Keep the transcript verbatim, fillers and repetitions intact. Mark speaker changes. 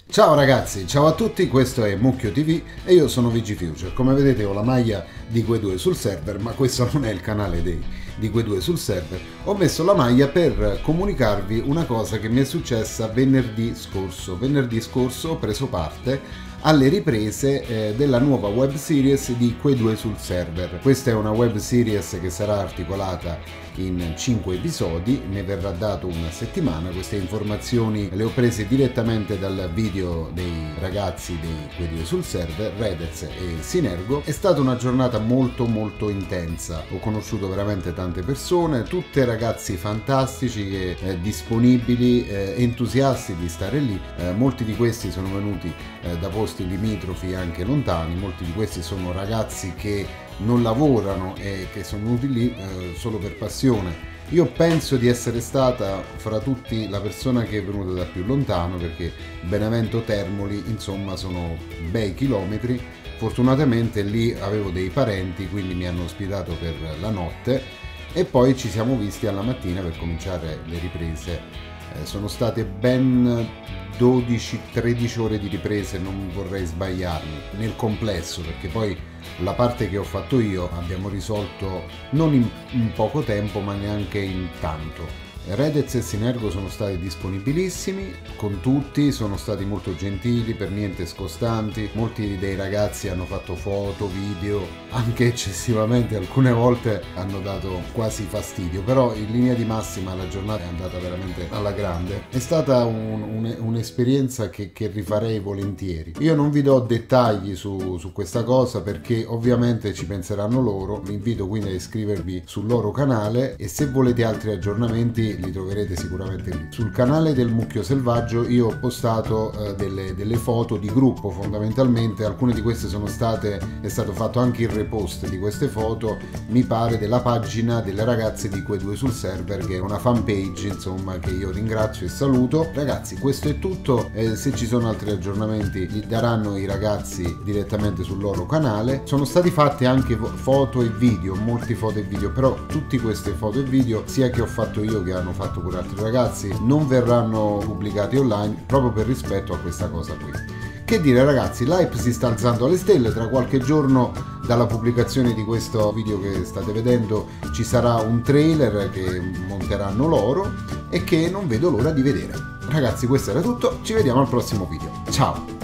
Speaker 1: Ciao ragazzi, ciao a tutti, questo è Mucchio T V e io sono VGFuture. Come vedete ho la maglia di quei due sul server, ma questo non è il canale dei, di quei due sul server. Ho messo la maglia per comunicarvi una cosa che mi è successa venerdì scorso. Venerdì scorso ho preso parte alle riprese eh, della nuova web series di Quei due sul server. Questa è una web series che sarà articolata in cinque episodi, ne verrà dato una settimana. Queste informazioni le ho prese direttamente dal video dei ragazzi di Quei due sul server, Redez e Sinergo. È stata una giornata molto molto intensa, ho conosciuto veramente tante persone, tutte ragazzi fantastici, che, eh, disponibili, eh, entusiasti di stare lì. Eh, molti di questi sono venuti eh, da posti limitrofi anche lontani, molti di questi sono ragazzi che non lavorano e che sono venuti lì eh, solo per passione. Io penso di essere stata fra tutti la persona che è venuta da più lontano, perché Benevento Termoli insomma sono bei chilometri. Fortunatamente lì avevo dei parenti, quindi mi hanno ospitato per la notte e poi ci siamo visti alla mattina per cominciare le riprese. Eh, sono state ben dodici tredici ore di riprese, non vorrei sbagliarmi nel complesso, perché poi la parte che ho fatto io abbiamo risolto non in, in poco tempo ma neanche in tanto. Redez e Sinergo sono stati disponibilissimi con tutti, sono stati molto gentili, per niente scostanti. Molti dei ragazzi hanno fatto foto, video, anche eccessivamente, alcune volte hanno dato quasi fastidio, però in linea di massima la giornata è andata veramente alla grande. È stata un, un, un'esperienza che, che rifarei volentieri. Io non vi do dettagli su, su questa cosa perché ovviamente ci penseranno loro. Vi invito quindi a iscrivervi sul loro canale e se volete altri aggiornamenti li troverete sicuramente lì. Sul canale del Mucchio Selvaggio io ho postato eh, delle, delle foto di gruppo, fondamentalmente alcune di queste sono state, è stato fatto anche il repost di queste foto, mi pare, della pagina delle ragazze di Quei due sul server, che è una fanpage insomma che io ringrazio e saluto. Ragazzi, questo è tutto, eh, se ci sono altri aggiornamenti li daranno i ragazzi direttamente sul loro canale. Sono stati fatti anche foto e video, molti foto e video, però tutte queste foto e video, sia che ho fatto io che hanno fatto pure altri ragazzi, non verranno pubblicati online proprio per rispetto a questa cosa qui. Che dire ragazzi, l'hype si sta alzando alle stelle. Tra qualche giorno dalla pubblicazione di questo video che state vedendo ci sarà un trailer che monteranno loro e che non vedo l'ora di vedere. Ragazzi, questo era tutto, ci vediamo al prossimo video, ciao!